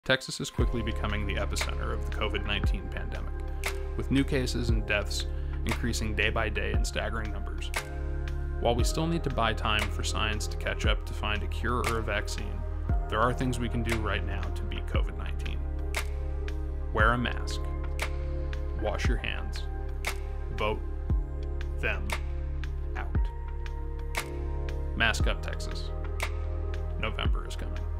Texas is quickly becoming the epicenter of the COVID-19 pandemic, with new cases and deaths increasing day by day in staggering numbers. While we still need to buy time for science to catch up to find a cure or a vaccine, there are things we can do right now to beat COVID-19. Wear a mask. Wash your hands. Vote them out. Mask up, Texas. November is coming.